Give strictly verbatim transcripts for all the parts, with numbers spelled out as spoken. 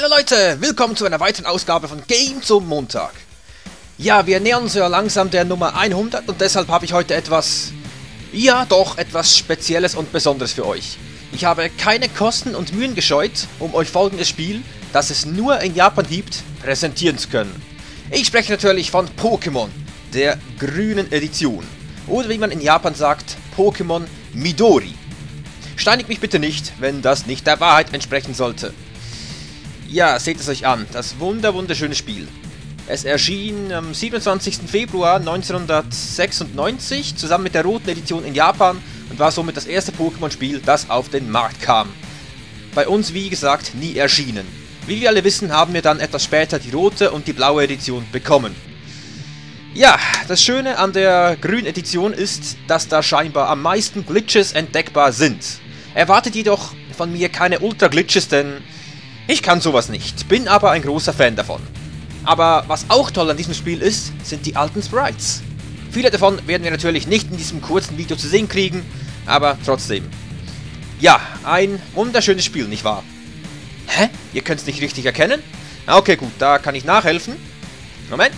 Hallo Leute, willkommen zu einer weiteren Ausgabe von Game zum Montag. Ja, wir nähern uns ja langsam der Nummer hundert und deshalb habe ich heute etwas, ja doch, etwas Spezielles und Besonderes für euch. Ich habe keine Kosten und Mühen gescheut, um euch folgendes Spiel, das es nur in Japan gibt, präsentieren zu können. Ich spreche natürlich von Pokémon, der grünen Edition. Oder wie man in Japan sagt, Pokémon Midori. Steinigt mich bitte nicht, wenn das nicht der Wahrheit entsprechen sollte. Ja, seht es euch an, das wunder wunderschöne Spiel. Es erschien am siebenundzwanzigsten Februar neunzehnhundertsechsundneunzig zusammen mit der roten Edition in Japan und war somit das erste Pokémon-Spiel, das auf den Markt kam. Bei uns, wie gesagt, nie erschienen. Wie wir alle wissen, haben wir dann etwas später die rote und die blaue Edition bekommen. Ja, das Schöne an der grünen Edition ist, dass da scheinbar am meisten Glitches entdeckbar sind. Erwartet jedoch von mir keine Ultra-Glitches, denn ich kann sowas nicht, bin aber ein großer Fan davon. Aber was auch toll an diesem Spiel ist, sind die alten Sprites. Viele davon werden wir natürlich nicht in diesem kurzen Video zu sehen kriegen, aber trotzdem. Ja, ein wunderschönes Spiel, nicht wahr? Hä? Ihr könnt es nicht richtig erkennen? Okay, gut, da kann ich nachhelfen. Moment.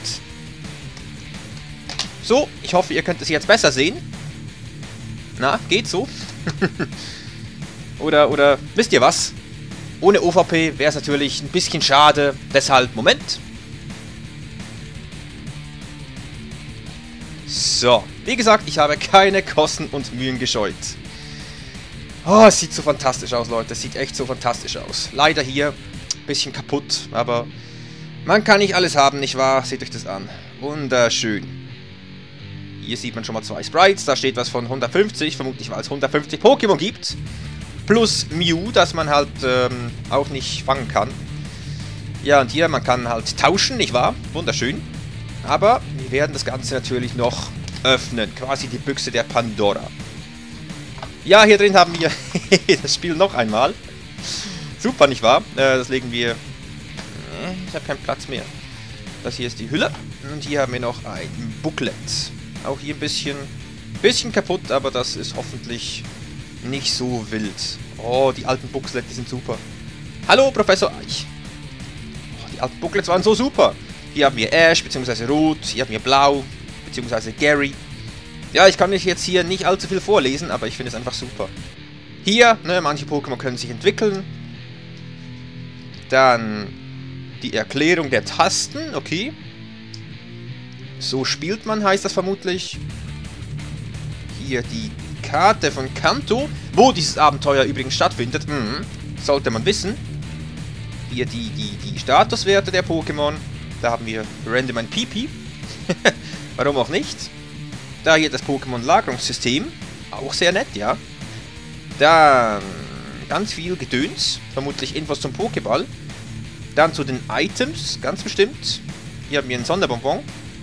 So, ich hoffe, ihr könnt es jetzt besser sehen. Na, geht so? oder, oder, wisst ihr was? Ohne O V P wäre es natürlich ein bisschen schade, deshalb, Moment. So, wie gesagt, ich habe keine Kosten und Mühen gescheut. Oh, es sieht so fantastisch aus, Leute, es sieht echt so fantastisch aus. Leider hier ein bisschen kaputt, aber man kann nicht alles haben, nicht wahr? Seht euch das an. Wunderschön. Hier sieht man schon mal zwei Sprites, da steht was von hundertfünfzig, vermutlich weil es hundertfünfzig Pokémon gibt. Plus Mew, das man halt ähm, auch nicht fangen kann. Ja, und hier, man kann halt tauschen, nicht wahr? Wunderschön. Aber wir werden das Ganze natürlich noch öffnen. Quasi die Büchse der Pandora. Ja, hier drin haben wir das Spiel noch einmal. Super, nicht wahr? Äh, das legen wir... Ich habe keinen Platz mehr. Das hier ist die Hülle. Und hier haben wir noch ein Booklet. Auch hier ein bisschen, bisschen kaputt, aber das ist hoffentlich nicht so wild. Oh, die alten Booklets, die sind super. Hallo, Professor Eich. Oh, die alten Booklets waren so super. Hier haben wir Ash, beziehungsweise Rot. Hier haben wir Blau, beziehungsweise Gary. Ja, ich kann euch jetzt hier nicht allzu viel vorlesen, aber ich finde es einfach super. Hier, ne, manche Pokémon können sich entwickeln. Dann die Erklärung der Tasten, okay. So spielt man, heißt das vermutlich. Hier die Karte von Kanto, wo dieses Abenteuer übrigens stattfindet. Mhm. Sollte man wissen. Hier die, die, die Statuswerte der Pokémon. Da haben wir Random ein Pipi. Warum auch nicht? Da hier das Pokémon-Lagerungssystem. Auch sehr nett, ja. Dann ganz viel Gedöns. Vermutlich Infos zum Pokéball. Dann zu den Items, ganz bestimmt. Hier haben wir einen Sonderbonbon.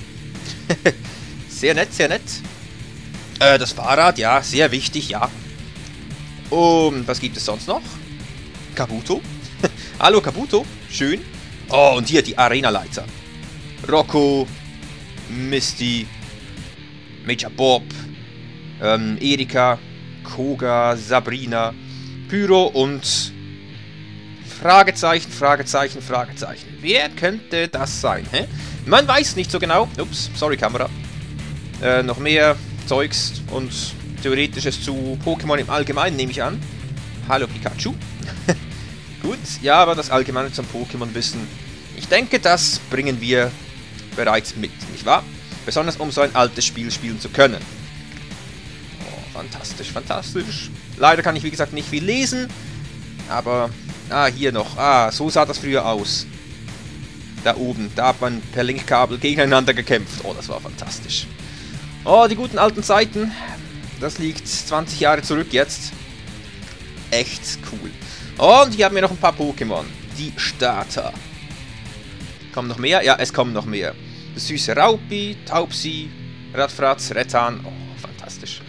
Sehr nett, sehr nett. Äh, das Fahrrad, ja, sehr wichtig, ja. Und was gibt es sonst noch? Kabuto. Hallo Kabuto, schön. Oh, und hier die Arena-Leiter. Rocco, Misty, Major Bob, ähm, Erika, Koga, Sabrina, Pyro und Fragezeichen, Fragezeichen, Fragezeichen. Wer könnte das sein, hä? Man weiß nicht so genau. Ups, sorry Kamera. Äh, noch mehr Zeugs und Theoretisches zu Pokémon im Allgemeinen, nehme ich an. Hallo Pikachu. Gut, ja, aber das Allgemeine zum Pokémon-Wissen, ich denke, das bringen wir bereits mit, nicht wahr? Besonders um so ein altes Spiel spielen zu können. Oh, fantastisch, fantastisch. Leider kann ich, wie gesagt, nicht viel lesen, aber... Ah, hier noch. Ah, so sah das früher aus. Da oben, da hat man per Linkkabel gegeneinander gekämpft. Oh, das war fantastisch. Oh, die guten alten Zeiten. Das liegt zwanzig Jahre zurück jetzt. Echt cool. Und hier haben wir noch ein paar Pokémon. Die Starter. Kommen noch mehr? Ja, es kommen noch mehr. Das süße Raupi, Taubsi, Radfratz, Rettan. Oh, fantastisch.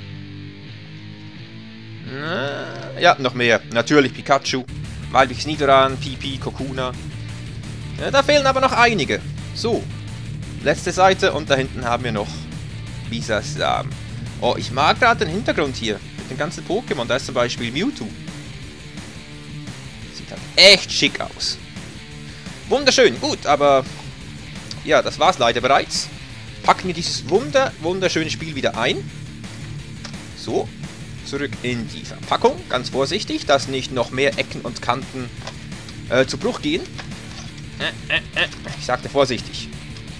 Ja, noch mehr. Natürlich Pikachu. Walwichs Nidoran, Pipi, Kokuna. Ja, da fehlen aber noch einige. So. Letzte Seite und da hinten haben wir noch Bisasam. Oh, ich mag gerade den Hintergrund hier. Mit den ganzen Pokémon. Da ist zum Beispiel Mewtwo. Sieht halt echt schick aus. Wunderschön, gut, aber ja, das war's leider bereits. Packen wir dieses wunder, wunderschöne Spiel wieder ein. So, zurück in die Verpackung. Ganz vorsichtig, dass nicht noch mehr Ecken und Kanten äh, zu Bruch gehen. Äh, äh, äh. Ich sagte vorsichtig.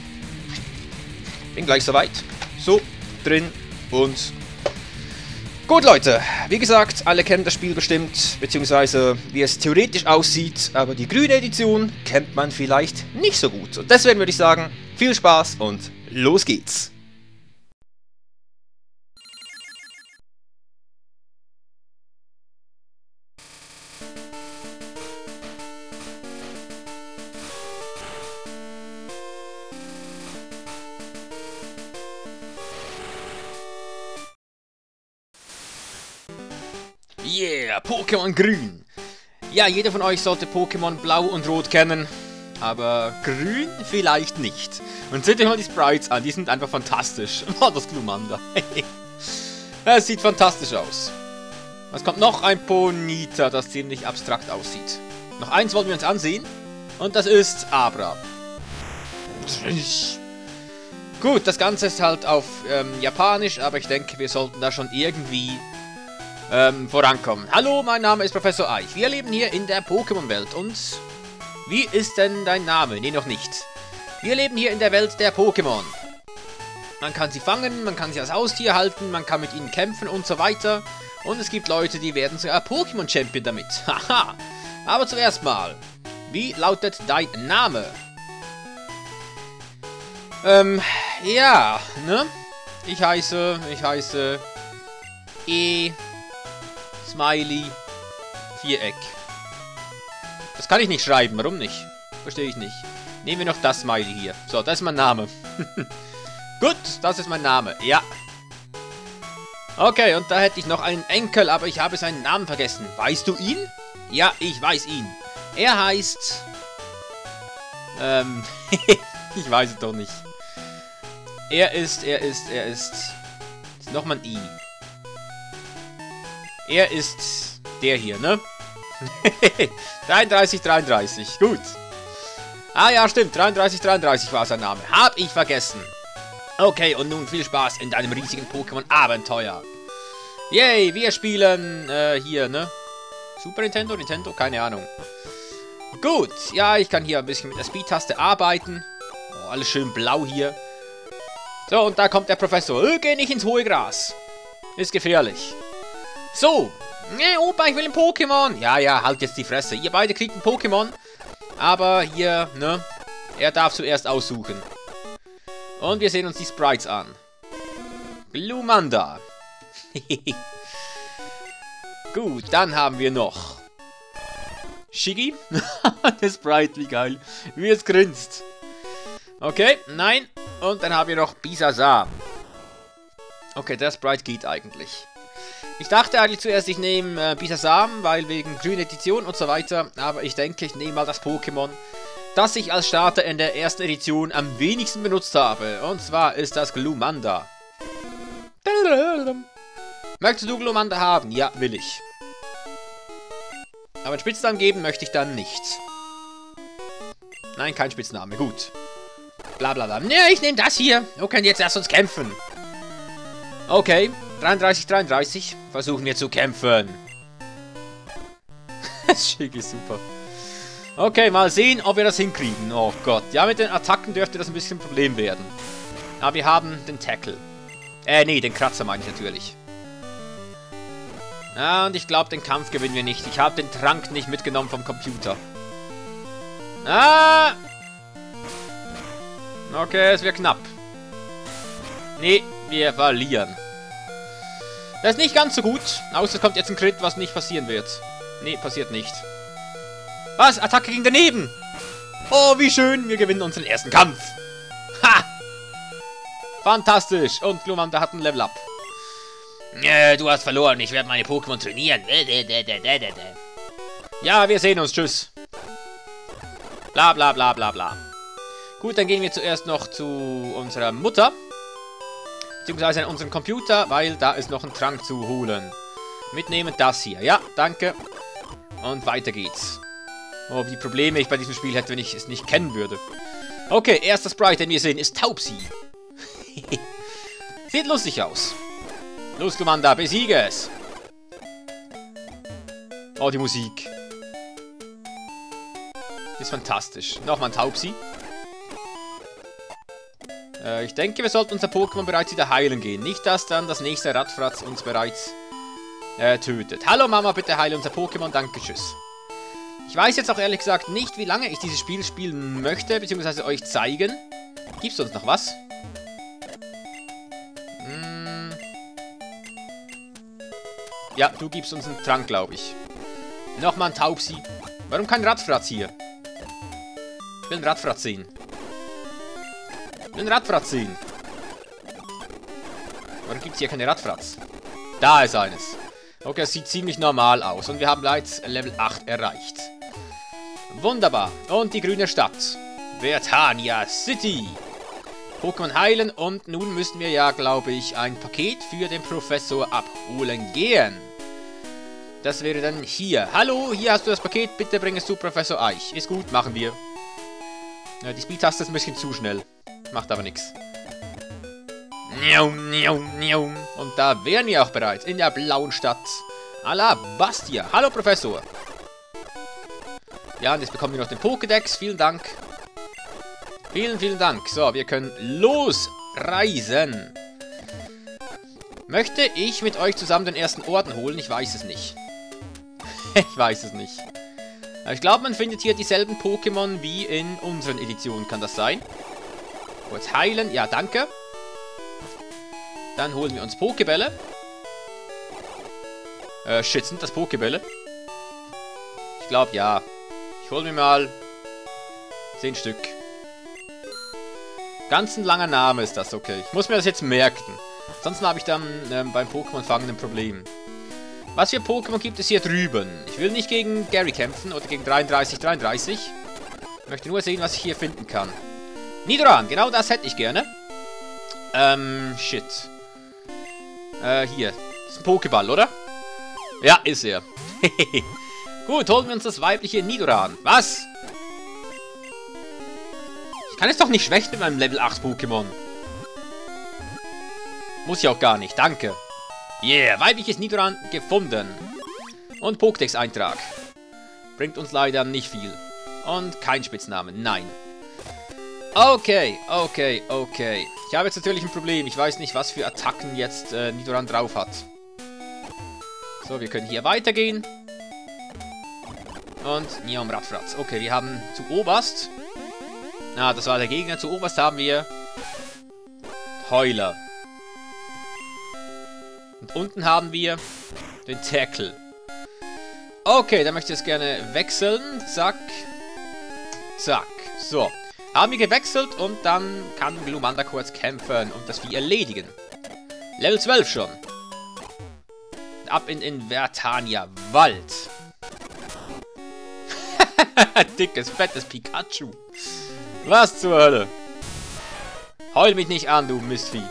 Bin gleich soweit. So, drin und... Gut, Leute. Wie gesagt, alle kennen das Spiel bestimmt, beziehungsweise wie es theoretisch aussieht, aber die grüne Edition kennt man vielleicht nicht so gut. Und deswegen würde ich sagen, viel Spaß und los geht's. Yeah, Pokémon Grün. Ja, jeder von euch sollte Pokémon Blau und Rot kennen, aber Grün vielleicht nicht. Und seht euch mal die Sprites an, die sind einfach fantastisch. Oh, das Glumanda. Es sieht fantastisch aus. Was kommt noch? Ein Ponyta, das ziemlich abstrakt aussieht. Noch eins wollten wir uns ansehen, und das ist Abra. Gut, das Ganze ist halt auf ähm, Japanisch, aber ich denke, wir sollten da schon irgendwie... Ähm, vorankommen. Hallo, mein Name ist Professor Eich. Wir leben hier in der Pokémon-Welt und... Wie ist denn dein Name? Nee, noch nicht. Wir leben hier in der Welt der Pokémon. Man kann sie fangen, man kann sie als Haustier halten, man kann mit ihnen kämpfen und so weiter. Und es gibt Leute, die werden sogar Pokémon-Champion damit. Haha. Aber zuerst mal, wie lautet dein Name? Ähm, ja, ne? Ich heiße, ich heiße... E... Smiley, Viereck. Das kann ich nicht schreiben, warum nicht? Verstehe ich nicht. Nehmen wir noch das Smiley hier. So, das ist mein Name. Gut, das ist mein Name, ja. Okay, und da hätte ich noch einen Enkel, aber ich habe seinen Namen vergessen. Weißt du ihn? Ja, ich weiß ihn. Er heißt... Ähm, ich weiß es doch nicht. Er ist, er ist, er ist... ist nochmal ein I. Er ist der hier, ne? dreiunddreißig, dreiunddreißig, gut. Ah ja, stimmt, dreiunddreißig, dreiunddreißig war sein Name. Hab ich vergessen. Okay, und nun viel Spaß in deinem riesigen Pokémon-Abenteuer. Yay, wir spielen, äh, hier, ne? Super Nintendo, Nintendo, keine Ahnung. Gut, ja, ich kann hier ein bisschen mit der Speed-Taste arbeiten. Oh, alles schön blau hier. So, und da kommt der Professor. Oh, geh nicht ins hohe Gras. Ist gefährlich. So, nee, Opa, ich will ein Pokémon. Ja, ja, halt jetzt die Fresse. Ihr beide kriegt ein Pokémon. Aber hier, ne, er darf zuerst aussuchen. Und wir sehen uns die Sprites an. Glumanda. Gut, dann haben wir noch Shiggy. Der Sprite, wie geil. Wie es grinst. Okay, nein. Und dann haben wir noch Bisasam. Okay, der Sprite geht eigentlich. Ich dachte eigentlich zuerst, ich nehme äh, Bisasam, weil wegen grüne Edition und so weiter. Aber ich denke, ich nehme mal das Pokémon, das ich als Starter in der ersten Edition am wenigsten benutzt habe. Und zwar ist das Glumanda. Möchtest du Glumanda haben? Ja, will ich. Aber einen Spitznamen geben möchte ich dann nicht. Nein, kein Spitzname. Gut. Blablabla. Ne, ich nehme das hier. Okay, jetzt erst uns kämpfen. Okay. dreiunddreißig, dreiunddreißig. Versuchen wir zu kämpfen. Schick ist super. Okay, mal sehen, ob wir das hinkriegen. Oh Gott. Ja, mit den Attacken dürfte das ein bisschen ein Problem werden. Aber wir haben den Tackle. Äh, nee, den Kratzer meine ich natürlich. Ja, und ich glaube, den Kampf gewinnen wir nicht. Ich habe den Trank nicht mitgenommen vom Computer. Ah! Okay, es wird knapp. Nee, wir verlieren. Das ist nicht ganz so gut. Außer es kommt jetzt ein Crit, was nicht passieren wird. Nee, passiert nicht. Was? Attacke ging daneben. Oh, wie schön. Wir gewinnen unseren ersten Kampf. Ha! Fantastisch. Und Glumanda hat ein Level Up. Äh, du hast verloren. Ich werde meine Pokémon trainieren. Ja, wir sehen uns. Tschüss. Bla bla bla bla bla. Gut, dann gehen wir zuerst noch zu unserer Mutter. Beziehungsweise an unseren Computer, weil da ist noch ein Trank zu holen. Mitnehmen das hier. Ja, danke. Und weiter geht's. Oh, wie Probleme ich bei diesem Spiel hätte, wenn ich es nicht kennen würde. Okay, erster Sprite, den wir sehen, ist Taubsi. Sieht lustig aus. Los, Glumanda, besiege es. Oh, die Musik. Ist fantastisch. Nochmal ein Taubsi. Äh, ich denke, wir sollten unser Pokémon bereits wieder heilen gehen. Nicht, dass dann das nächste Radfratz uns bereits äh, tötet. Hallo Mama, bitte heile unser Pokémon. Danke, tschüss. Ich weiß jetzt auch ehrlich gesagt nicht, wie lange ich dieses Spiel spielen möchte, beziehungsweise euch zeigen. Gibt es uns noch was? Hm. Ja, du gibst uns einen Trank, glaube ich. Nochmal ein Taubsi. Warum kein Radfratz hier? Ich will einen Radfratz sehen. Ich will einen Radfratz sehen. Warum gibt es hier keine Radfratz? Da ist eines. Okay, es sieht ziemlich normal aus. Und wir haben bereits Level acht erreicht. Wunderbar. Und die grüne Stadt. Vertania City. Pokémon heilen. Und nun müssen wir ja, glaube ich, ein Paket für den Professor abholen gehen. Das wäre dann hier. Hallo, hier hast du das Paket. Bitte bring es zu Professor Eich. Ist gut, machen wir. Ja, die Speedtaste ist ein bisschen zu schnell. Macht aber nichts. Und da wären wir auch bereits in der blauen Stadt. Alabastia. Hallo, Professor. Ja, und jetzt bekommen wir noch den Pokédex. Vielen Dank. Vielen, vielen Dank. So, wir können losreisen. Möchte ich mit euch zusammen den ersten Orden holen? Ich weiß es nicht. Ich weiß es nicht. Aber ich glaube, man findet hier dieselben Pokémon wie in unseren Editionen. Kann das sein? Kurz heilen. Ja, danke. Dann holen wir uns Pokébälle. Äh, shit, sind das Pokébälle? Ich glaube, ja. Ich hole mir mal zehn Stück. Ganz ein langer Name ist das, okay. Ich muss mir das jetzt merken. Ansonsten habe ich dann ähm, beim Pokémon-Fangen ein Problem. Was für Pokémon gibt es hier drüben? Ich will nicht gegen Gary kämpfen oder gegen dreiunddreißig dreiunddreißig. Ich möchte nur sehen, was ich hier finden kann. Nidoran, genau das hätte ich gerne. Ähm, shit. Äh, hier. Das ist ein Pokéball, oder? Ja, ist er. Gut, holen wir uns das weibliche Nidoran. Was? Ich kann es doch nicht schwächen mit meinem Level acht Pokémon. Muss ich auch gar nicht, danke. Yeah, weibliches Nidoran gefunden. Und Pokédex-Eintrag. Bringt uns leider nicht viel. Und kein Spitznamen, nein. Okay, okay, okay. Ich habe jetzt natürlich ein Problem. Ich weiß nicht, was für Attacken jetzt äh, Nidoran drauf hat. So, wir können hier weitergehen. Und Niam Radfratz. Okay, wir haben zu Oberst. Ah, das war der Gegner. Zu Oberst haben wir Heuler. Und unten haben wir den Tackle. Okay, dann möchte ich jetzt gerne wechseln. Zack. Zack. So. Haben wir gewechselt und dann kann Glumanda kurz kämpfen und das Vieh erledigen. Level zwölf schon. Ab in den Vertania Wald. Dickes, fettes Pikachu. Was zur Hölle? Heul mich nicht an, du Mistvieh.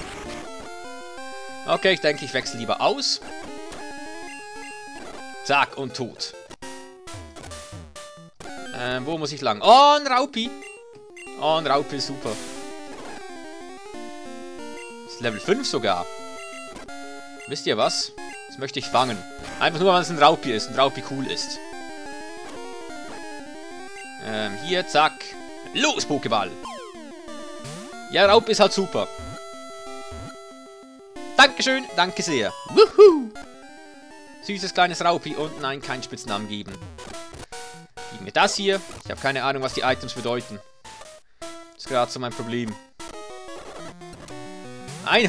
Okay, ich denke, ich wechsle lieber aus. Zack, und tot. Ähm, wo muss ich lang? Oh, ein Raupi. Oh, ein Raupi ist super. Das ist Level fünf sogar. Wisst ihr was? Das möchte ich fangen. Einfach nur, weil es ein Raupi ist. Ein Raupi cool ist. Ähm, hier, zack. Los, Pokéball. Ja, Raupi ist halt super. Dankeschön, danke sehr. Wuhu. Süßes kleines Raupi und nein, keinen Spitznamen geben. Geben wir das hier. Ich habe keine Ahnung, was die Items bedeuten. Das ist gerade so mein Problem. Ein...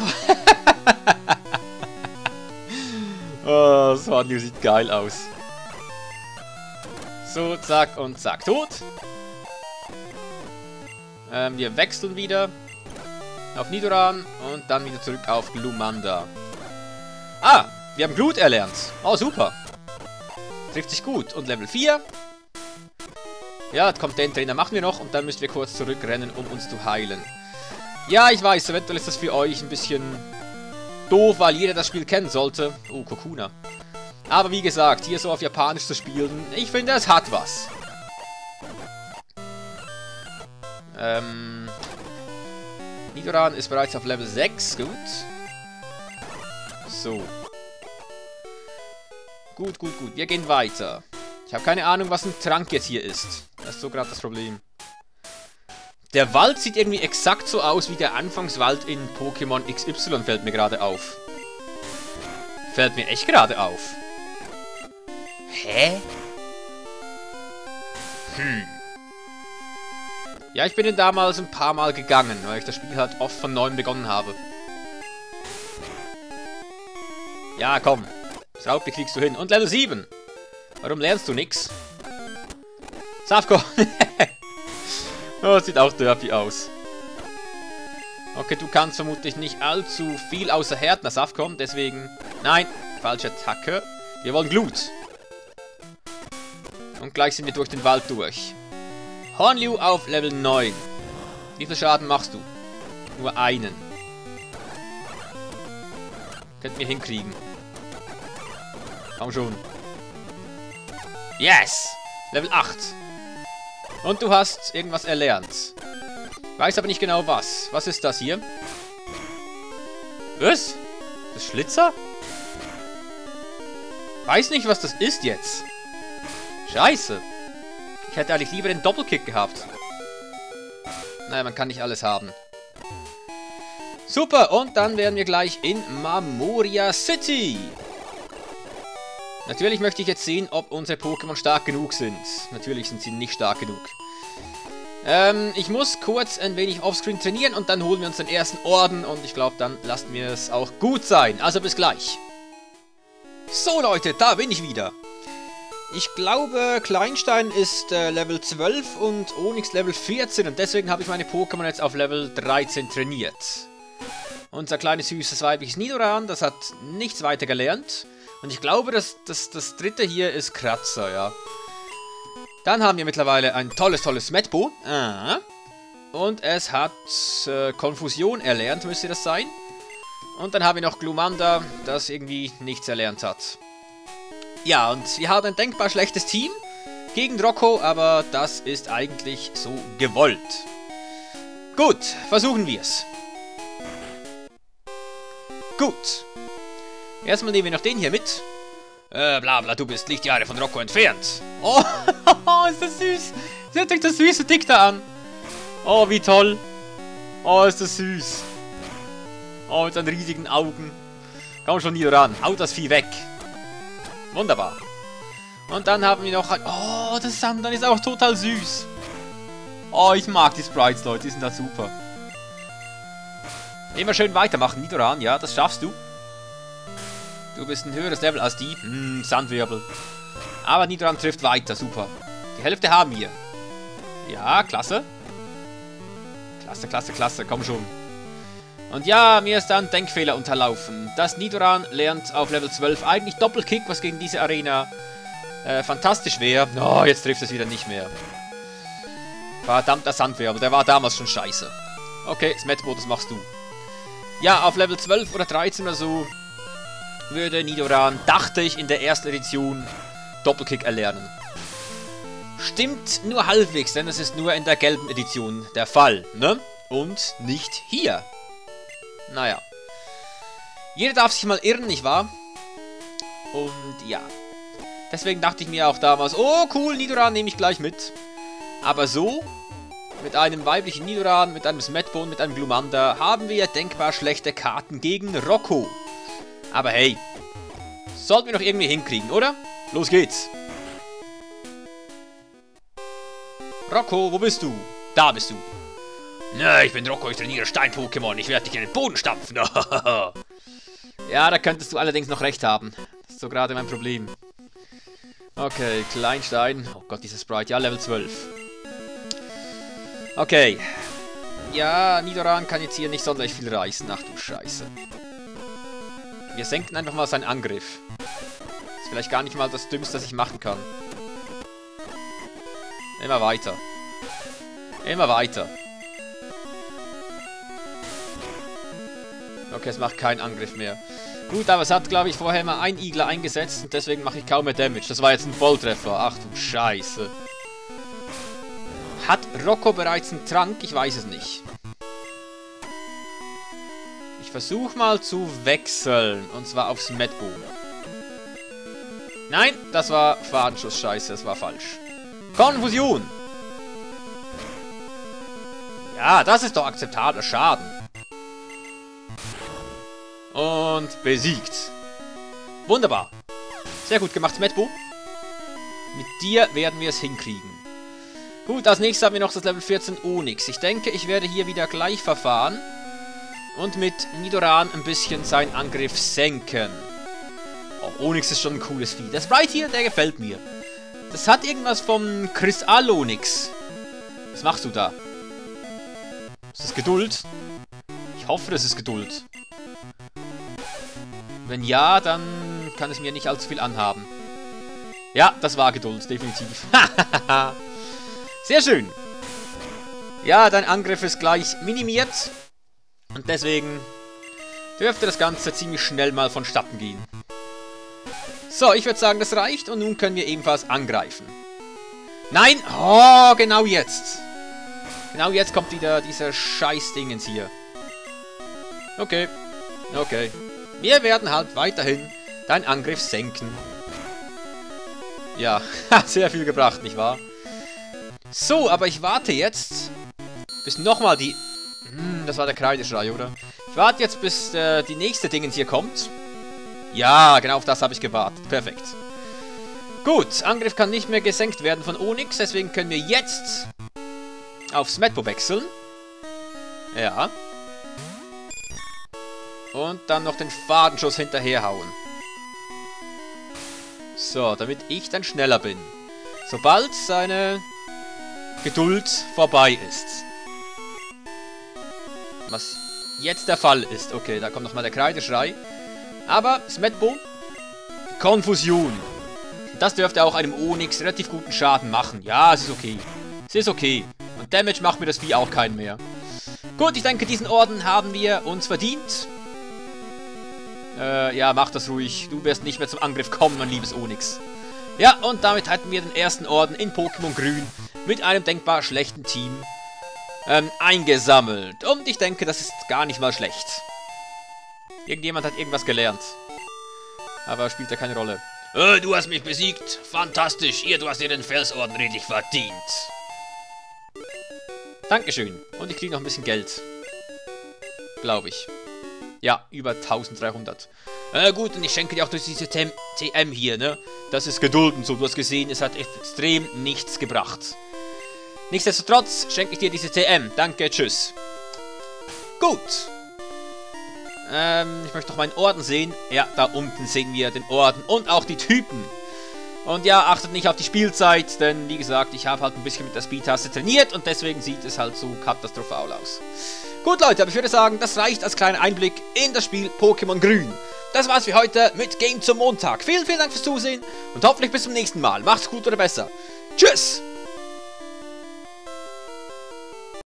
Oh, Swanyu sieht geil aus. So, zack und zack. Tot. Ähm, wir wechseln wieder auf Nidoran und dann wieder zurück auf Glumanda. Ah, wir haben Glut erlernt. Oh, super. Trifft sich gut. Und Level vier. Ja, jetzt kommt den Trainer, machen wir noch und dann müssen wir kurz zurückrennen, um uns zu heilen. Ja, ich weiß, eventuell ist das für euch ein bisschen doof, weil jeder das Spiel kennen sollte. Oh, Kokuna. Aber wie gesagt, hier so auf Japanisch zu spielen, ich finde, es hat was. Ähm... Nidoran ist bereits auf Level sechs. Gut. So. Gut, gut, gut. Wir gehen weiter. Ich habe keine Ahnung, was ein Trank jetzt hier ist. Das ist so gerade das Problem. Der Wald sieht irgendwie exakt so aus wie der Anfangswald in Pokémon X Y, fällt mir gerade auf. Fällt mir echt gerade auf. Hä? Hm. Ja, ich bin denn damals ein paar Mal gegangen, weil ich das Spiel halt oft von neuem begonnen habe. Ja, komm. Das Raupi kriegst du hin. Und Level sieben. Warum lernst du nix? Safko. Oh, sieht auch derpy aus. Okay, du kannst vermutlich nicht allzu viel außer Härtner Safko, deswegen... Nein, falsche Attacke. Wir wollen Glut. Und gleich sind wir durch den Wald durch. Hornliu auf Level neun. Wie viel Schaden machst du? Nur einen. Könnten wir hinkriegen. Komm schon. Yes! Level acht. Und du hast irgendwas erlernt. Weiß aber nicht genau was. Was ist das hier? Was? Das Schlitzer? Weiß nicht, was das ist jetzt. Scheiße. Ich hätte eigentlich lieber den Doppelkick gehabt. Naja, man kann nicht alles haben. Super, und dann wären wir gleich in Mamoria City. Natürlich möchte ich jetzt sehen, ob unsere Pokémon stark genug sind. Natürlich sind sie nicht stark genug. Ähm, ich muss kurz ein wenig offscreen trainieren und dann holen wir uns den ersten Orden. Und ich glaube, dann lassen wir es auch gut sein. Also bis gleich. So Leute, da bin ich wieder. Ich glaube, Kleinstein ist äh, Level zwölf und Onix Level vierzehn. Und deswegen habe ich meine Pokémon jetzt auf Level dreizehn trainiert. Unser kleines, süßes, weibliches Nidoran, das hat nichts weiter gelernt. Und ich glaube, das, das, das dritte hier ist Kratzer, ja. Dann haben wir mittlerweile ein tolles, tolles Metbo. Ah. Und es hat äh, Konfusion erlernt, müsste das sein. Und dann haben wir noch Glumanda, das irgendwie nichts erlernt hat. Ja, und wir haben ein denkbar schlechtes Team gegen Rocco, aber das ist eigentlich so gewollt. Gut, versuchen wir es. Gut. Erstmal nehmen wir noch den hier mit. Äh, bla bla, du bist Lichtjahre von Rocco entfernt. Oh, ist das süß. Seht euch das süße Dick da an. Oh, wie toll. Oh, ist das süß. Oh, mit seinen riesigen Augen. Komm schon hier ran. Haut das Vieh weg. Wunderbar. Und dann haben wir noch ein... Oh, das Sandan ist auch total süß. Oh, ich mag die Sprites, Leute. Die sind da super. Immer schön weitermachen, Nidoran. Ja, das schaffst du. Du bist ein höheres Level als die. Hm, Sandwirbel. Aber Nidoran trifft weiter. Super. Die Hälfte haben wir. Ja, klasse. Klasse, klasse, klasse. Komm schon. Und ja, mir ist da ein Denkfehler unterlaufen. Das Nidoran lernt auf Level zwölf eigentlich Doppelkick, was gegen diese Arena äh, fantastisch wäre. Oh, jetzt trifft es wieder nicht mehr. Verdammter Sandwirbel. Der war damals schon scheiße. Okay, Smetbo, das machst du. Ja, auf Level zwölf oder dreizehn oder so würde Nidoran, dachte ich, in der ersten Edition Doppelkick erlernen. Stimmt nur halbwegs, denn es ist nur in der gelben Edition der Fall, ne? Und nicht hier. Naja. Jeder darf sich mal irren, nicht wahr? Und ja. Deswegen dachte ich mir auch damals, oh cool, Nidoran nehme ich gleich mit. Aber so, mit einem weiblichen Nidoran, mit einem Smetbo und mit einem Glumanda, haben wir denkbar schlechte Karten gegen Rocco. Aber hey, sollten wir noch irgendwie hinkriegen, oder? Los geht's. Rocco, wo bist du? Da bist du. Na, ich bin Rocco, ich trainiere Stein-Pokémon. Ich werde dich in den Boden stampfen. Ja, da könntest du allerdings noch recht haben. Das ist so gerade mein Problem. Okay, Kleinstein. Oh Gott, dieses Sprite. Ja, Level zwölf. Okay. Ja, Nidoran kann jetzt hier nicht sonderlich viel reißen. Ach du Scheiße. Wir senken einfach mal seinen Angriff. Ist vielleicht gar nicht mal das Dümmste, das ich machen kann. Immer weiter. Immer weiter. Okay, es macht keinen Angriff mehr. Gut, aber es hat, glaube ich, vorher mal ein Igler eingesetzt und deswegen mache ich kaum mehr Damage. Das war jetzt ein Volltreffer. Ach du Scheiße. Hat Rocco bereits einen Trank? Ich weiß es nicht. Ich versuche mal zu wechseln. Und zwar aufs Medbo. Nein, das war Fadenschuss. Scheiße, das war falsch. Konfusion. Ja, das ist doch akzeptabler Schaden. Und besiegt. Wunderbar. Sehr gut gemacht, Medbo. Mit dir werden wir es hinkriegen. Gut, als nächstes haben wir noch das Level vierzehn Onyx. Ich denke, ich werde hier wieder gleich verfahren. Und mit Nidoran ein bisschen seinen Angriff senken. Auch Onyx ist schon ein cooles Vieh. Das Sprite hier, der gefällt mir. Das hat irgendwas vom Kristall-Onyx. Was machst du da? Ist das Geduld? Ich hoffe, das ist Geduld. Wenn ja, dann kann es mir nicht allzu viel anhaben. Ja, das war Geduld, definitiv. Sehr schön. Ja, dein Angriff ist gleich minimiert. Und deswegen dürfte das Ganze ziemlich schnell mal vonstatten gehen. So, ich würde sagen, das reicht. Und nun können wir ebenfalls angreifen. Nein! Oh, genau jetzt. Genau jetzt kommt wieder dieser Scheiß-Dingens hier. Okay. Okay. Wir werden halt weiterhin deinen Angriff senken. Ja, sehr viel gebracht, nicht wahr? So, aber ich warte jetzt, bis nochmal die... Hm, das war der Kreideschrei, oder? Ich warte jetzt, bis äh, die nächste Dingens hier kommt. Ja, genau auf das habe ich gewartet. Perfekt. Gut, Angriff kann nicht mehr gesenkt werden von Onyx, deswegen können wir jetzt aufs Medbo wechseln. Ja. Und dann noch den Fadenschuss hinterherhauen. So, damit ich dann schneller bin. Sobald seine Geduld vorbei ist. Was jetzt der Fall ist. Okay, da kommt nochmal der Kreideschrei. Aber Medbo, Konfusion. Das dürfte auch einem Onyx relativ guten Schaden machen. Ja, es ist okay. Es ist okay. Und Damage macht mir das Vieh auch keinen mehr. Gut, ich denke, diesen Orden haben wir uns verdient. Äh, ja, mach das ruhig. Du wirst nicht mehr zum Angriff kommen, mein liebes Onyx. Ja, und damit hatten wir den ersten Orden in Pokémon Grün mit einem denkbar schlechten Team ähm, eingesammelt. Und ich denke, das ist gar nicht mal schlecht. Irgendjemand hat irgendwas gelernt. Aber spielt ja keine Rolle. Äh, du hast mich besiegt. Fantastisch. Ihr, du hast dir den Felsorden redlich verdient. Dankeschön. Und ich kriege noch ein bisschen Geld. Glaube ich. Ja, über eintausenddreihundert. Äh, gut, und ich schenke dir auch durch diese T M hier, ne? Das ist Geduld und so. Du hast gesehen, es hat extrem nichts gebracht. Nichtsdestotrotz schenke ich dir diese T M. Danke, tschüss. Gut. Ähm, ich möchte noch meinen Orden sehen. Ja, da unten sehen wir den Orden und auch die Typen. Und ja, achtet nicht auf die Spielzeit, denn wie gesagt, ich habe halt ein bisschen mit der Speed-Taste trainiert und deswegen sieht es halt so katastrophal aus. Gut, Leute, aber ich würde sagen, das reicht als kleiner Einblick in das Spiel Pokémon Grün. Das war's für heute mit Game zum Montag. Vielen, vielen Dank fürs Zusehen und hoffentlich bis zum nächsten Mal. Macht's gut oder besser. Tschüss!